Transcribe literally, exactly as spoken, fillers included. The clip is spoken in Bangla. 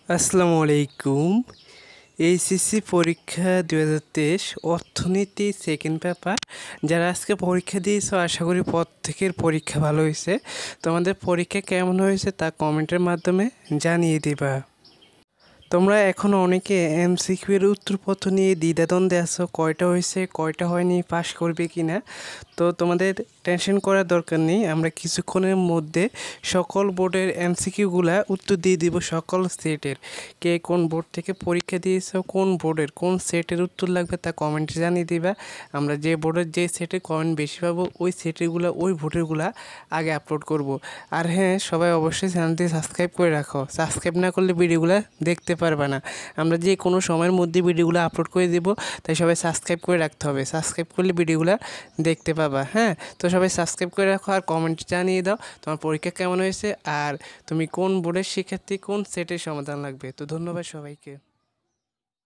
আসসালামু আলাইকুম। এইচএসসি পরীক্ষা দুই হাজার তেইশ অর্থনীতি সেকেন্ড পেপার যারা আজকে পরীক্ষা দিয়েছো আশা করি প্রত্যেকের পরীক্ষা ভালো হয়েছে। তোমাদের পরীক্ষা কেমন হয়েছে তা কমেন্টের মাধ্যমে জানিয়ে দিবা। তোমরা এখন অনেকে এমসিকিউ এর উত্তরপত্র নিয়ে দ্বিধাদ্বন্দ্বে আছো, কয়টা হয়েছে কয়টা হয়নি, পাস করবে কি না। তো তোমাদের টেনশন করার দরকার নেই, আমরা কিছুক্ষণের মধ্যে সকল বোর্ডের এমসিকিউগুলা উত্তর দিয়ে দিব। সকল সেটের কে কোন বোর্ড থেকে পরীক্ষা দিয়েছো, কোন বোর্ডের কোন সেটের উত্তর লাগবে তা কমেন্টে জানিয়ে দিবা। আমরা যে বোর্ডের যে সেটের কমেন্ট বেশি পাবো ওই সেটেরগুলো ওই ভোটেরগুলা আগে আপলোড করব। আর হ্যাঁ, সবাই অবশ্যই চ্যানেলটি সাবস্ক্রাইব করে রাখো, সাবস্ক্রাইব না করলে ভিডিওগুলো দেখতে পারবে না। আমরা যে কোনো সময়ের মধ্যে ভিডিওগুলো আপলোড করে দেব, তাই সবাই সাবস্ক্রাইব করে রাখতে হবে। সাবস্ক্রাইব করলে ভিডিওগুলো দেখতে পাবা। হ্যাঁ, তো সবাই সাবস্ক্রাইব করে রাখো আর কমেন্ট জানিয়ে দাও তোমার পরীক্ষা কেমন হয়েছে আর তুমি কোন বোর্ডের শিক্ষার্থী, কোন সেটের সমাধান লাগবে। তো ধন্যবাদ সবাইকে।